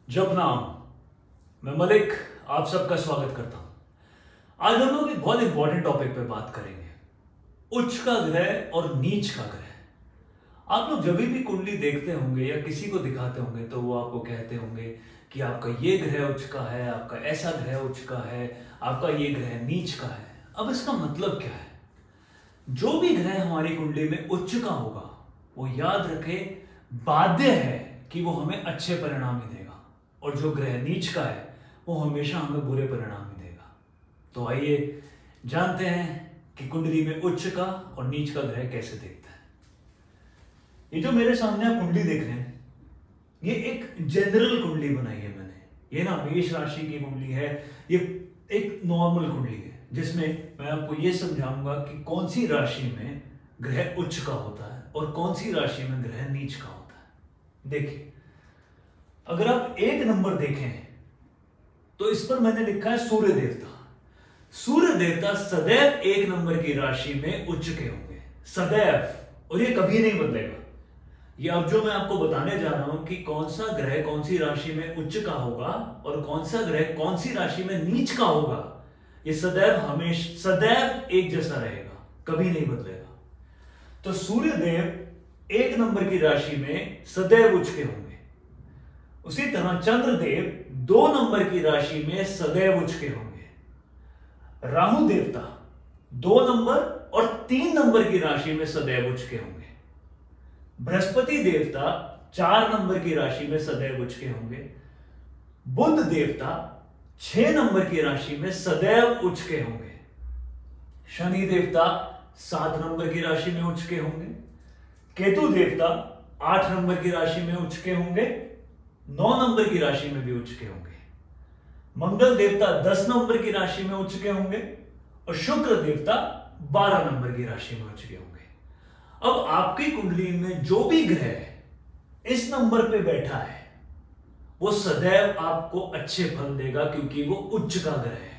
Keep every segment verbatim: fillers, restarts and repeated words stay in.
जब नाम मैं मलिक आप सबका स्वागत करता हूं। आज हम लोग एक बहुत इंपॉर्टेंट टॉपिक पे बात करेंगे, उच्च का ग्रह और नीच का ग्रह। आप लोग जब भी कुंडली देखते होंगे या किसी को दिखाते होंगे तो वो आपको कहते होंगे कि आपका ये ग्रह उच्च का है, आपका ऐसा ग्रह उच्च का है, आपका ये ग्रह नीच का है। अब इसका मतलब क्या है? जो भी ग्रह हमारी कुंडली में उच्च का होगा वो याद रखे बाध्य है कि वो हमें अच्छे परिणाम ही देगा, और जो ग्रह नीच का है वो हमेशा हमें बुरे परिणाम ही देगा। तो आइए जानते हैं कि कुंडली में उच्च का और नीच का ग्रह कैसे देखता है। ये जो मेरे सामने आप कुंडली देख रहे हैं, ये एक जनरल कुंडली बनाई है मैंने। ये ना मेष राशि की कुंडली है, ये एक नॉर्मल कुंडली है जिसमें मैं आपको ये समझाऊंगा कि कौन सी राशि में ग्रह उच्च का होता है और कौन सी राशि में ग्रह नीच का होता है। देखिए, अगर आप एक नंबर देखें तो इस पर मैंने लिखा है सूर्य देवता। सूर्य देवता सदैव एक नंबर की राशि में उच्च के होंगे, सदैव, और ये कभी नहीं बदलेगा। ये अब जो मैं आपको बताने जा रहा हूं कि कौन सा ग्रह कौन सी राशि में उच्च का होगा और कौन सा ग्रह कौन सी राशि में नीच का होगा, ये सदैव हमेशा सदैव एक जैसा रहेगा, कभी नहीं बदलेगा। तो सूर्य देव एक नंबर की राशि में सदैव उच्च के होंगे। उसी तरह चंद्रदेव दो नंबर की राशि में सदैव उच्च के होंगे। राहु देवता दो नंबर और तीन नंबर की राशि में सदैव उच्च के होंगे। बृहस्पति देवता चार नंबर की राशि में सदैव उच्च के होंगे। बुध देवता छह नंबर की राशि में सदैव उच्च के होंगे। शनि देवता सात नंबर की राशि में उच्च के होंगे। केतु देवता आठ नंबर की राशि में उच्च के होंगे, नौ नंबर की राशि में भी उच्च के होंगे। मंगल देवता दस नंबर की राशि में उच्च के होंगे और शुक्र देवता बारह नंबर की राशि में उच्च के होंगे। अब आपकी कुंडली में जो भी ग्रह इस नंबर पे बैठा है वो सदैव आपको अच्छे फल देगा, क्योंकि वो उच्च का ग्रह है।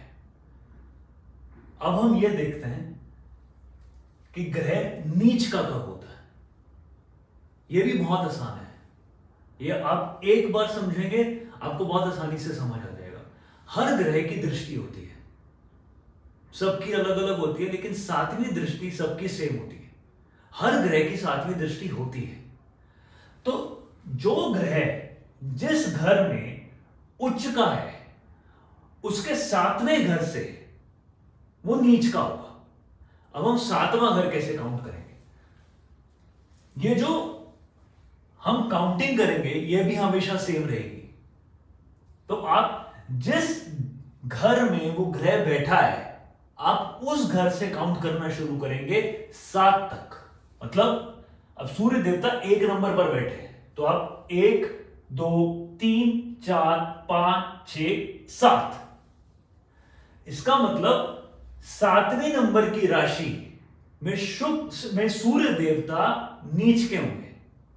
अब हम ये देखते हैं कि ग्रह नीच का कब होता है। यह भी बहुत आसान है, ये आप एक बार समझेंगे आपको बहुत आसानी से समझ आ जाएगा। हर ग्रह की दृष्टि होती है, सबकी अलग अलग होती है, लेकिन सातवीं दृष्टि सबकी सेम होती है। हर ग्रह की सातवीं दृष्टि होती है। तो जो ग्रह जिस घर में उच्च का है उसके सातवें घर से वो नीच का होगा। अब हम सातवां घर कैसे काउंट करेंगे? ये जो हम काउंटिंग करेंगे ये भी हमेशा सेम रहेगी। तो आप जिस घर में वो ग्रह बैठा है आप उस घर से काउंट करना शुरू करेंगे सात तक। मतलब अब सूर्य देवता एक नंबर पर बैठे हैं तो आप एक दो तीन चार पांच छ सात, इसका मतलब सातवें नंबर की राशि में शुक्र में सूर्य देवता नीच के होंगे।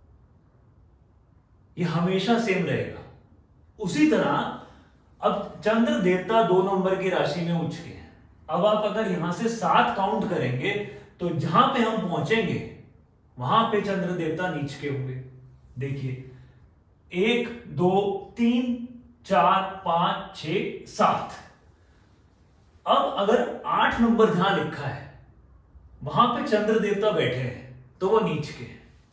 ये हमेशा सेम रहेगा। उसी तरह अब चंद्र देवता दो नंबर की राशि में उच्च के हैं। अब आप अगर यहां से सात काउंट करेंगे तो जहां पे हम पहुंचेंगे वहां पे चंद्र देवता नीच के होंगे। देखिए, एक दो तीन चार पांच छ सात। अब अगर आठ नंबर जहां लिखा है वहां पे चंद्र देवता बैठे हैं तो वो नीच के हैं।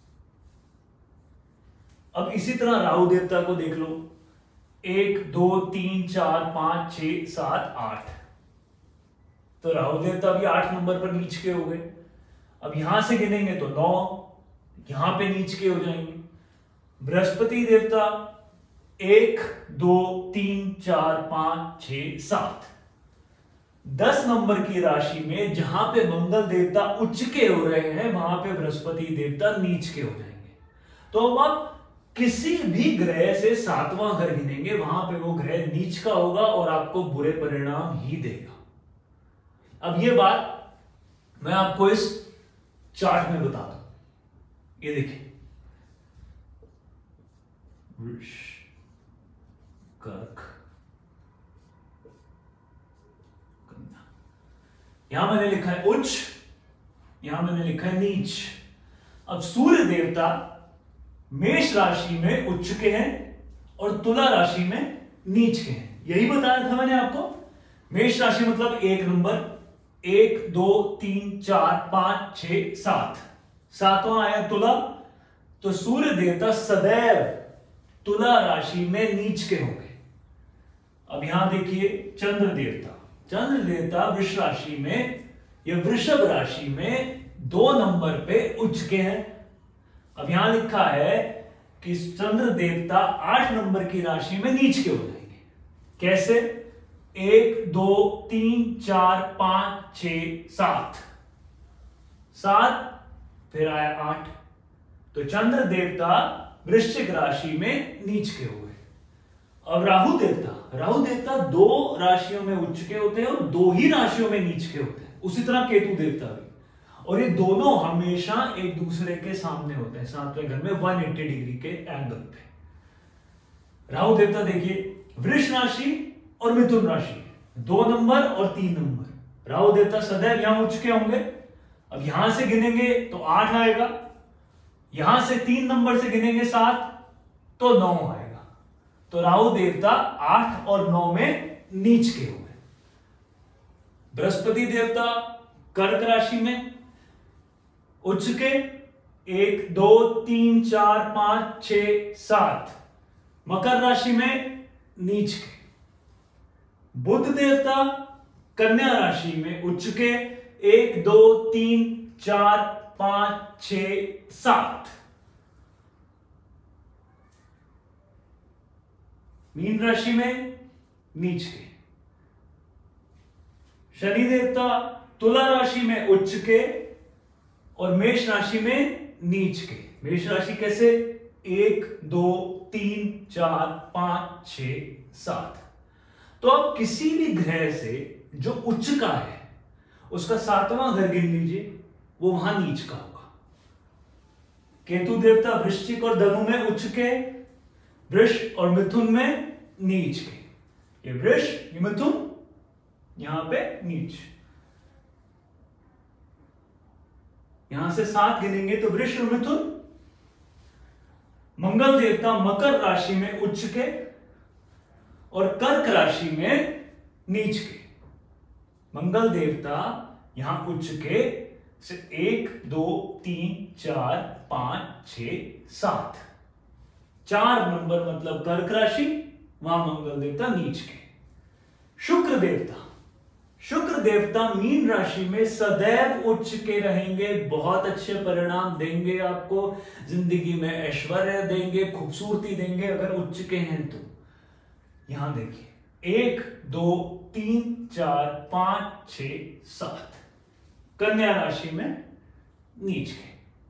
अब इसी तरह राहु देवता को देख लो, एक दो तीन चार पांच छ सात आठ, तो राहु देवता भी आठ नंबर पर नीच के हो गए। अब यहां से गिनेंगे तो नौ, यहां पे नीच के हो जाएंगे। बृहस्पति देवता एक दो तीन चार पांच छ सात, दस नंबर की राशि में जहां पे मंगल देवता उच्च के हो रहे हैं वहां पे बृहस्पति देवता नीच के हो जाएंगे। तो अब आप किसी भी ग्रह से सातवां घर गिनेंगे वहां पे वो ग्रह नीच का होगा और आपको बुरे परिणाम ही देगा। अब ये बात मैं आपको इस चार्ट में बता दूं। ये देखिए, वृष, कर्क, कन्या, यहां मैंने लिखा है उच्च, यहां मैंने लिखा है नीच। अब सूर्य देवता मेष राशि में उच्च के हैं और तुला राशि में नीच के हैं। यही बताया था मैंने आपको। मेष राशि मतलब एक नंबर, एक दो तीन चार पांच छह सात, सातवां आया तुला, तो सूर्य देवता सदैव तुला राशि में नीच के होंगे। अब यहां देखिए चंद्र देवता, चंद्र देवता वृष राशि में या वृषभ राशि में दो नंबर पे उच्च के हैं। अब यहां लिखा है कि चंद्र देवता आठ नंबर की राशि में नीच के हो जाएंगे। कैसे? एक दो तीन चार पांच छ सात, सात फिर आया आठ, तो चंद्र देवता वृश्चिक राशि में नीच के हुए। अब राहु देवता, राहु देवता दो राशियों में उच्च के होते हैं और दो ही राशियों में नीच के होते हैं। उसी तरह केतु देवता भी, और ये दोनों हमेशा एक दूसरे के सामने होते हैं, सातवें घर में एक सौ अस्सी डिग्री के एंगल पे। राहु देवता देखिए वृष राशि और मिथुन राशि, दो नंबर और तीन नंबर, राहु देवता सदैव यहां उच्च के होंगे। अब यहां से गिनेंगे तो आठ आएगा, यहां से तीन नंबर से गिनेंगे सात तो नौ आएगा। तो राहु देवता आठ और नौ में नीच के हुए। बृहस्पति देवता कर्क राशि में उच्च के, एक दो तीन चार पांच छ सात, मकर राशि में नीच के। बुध देवता कन्या राशि में उच्च के, एक दो तीन चार पांच छ सात। मीन राशि में नीच के। शनि देवता तुला राशि में उच्च के और मेष राशि में नीच के। मेष राशि कैसे? एक दो तीन चार पांच छ सात। तो अब किसी भी ग्रह से जो उच्च का है उसका सातवां घर गिन लीजिए, वो वहां नीच का होगा। केतु देवता वृश्चिक और धनु में उच्च के, वृष और मिथुन में नीच के। ये वृष, ये मिथुन, यहां पे नीच। यहां से सात गिनेंगे तो वृष और मिथुन। मंगल देवता मकर राशि में उच्च के और कर्क राशि में नीच के। मंगल देवता यहां उच्च के से एक दो तीन चार पांच छ सात, चार नंबर मतलब कर्क राशि, वहां मंगल देवता नीच के। शुक्र देवता, शुक्र देवता मीन राशि में सदैव उच्च के रहेंगे, बहुत अच्छे परिणाम देंगे आपको, जिंदगी में ऐश्वर्य देंगे, खूबसूरती देंगे अगर उच्च के हैं तो। यहां देखिए एक दो तीन चार पांच छ सात, कन्या राशि में नीच के।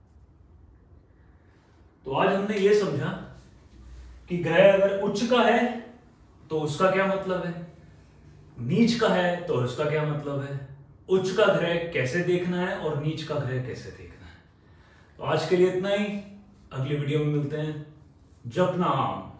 तो आज हमने यह समझा कि ग्रह अगर उच्च का है तो उसका क्या मतलब है, नीच का है तो उसका क्या मतलब है, उच्च का ग्रह कैसे देखना है और नीच का ग्रह कैसे देखना है। तो आज के लिए इतना ही, अगली वीडियो में मिलते हैं। जप नाम।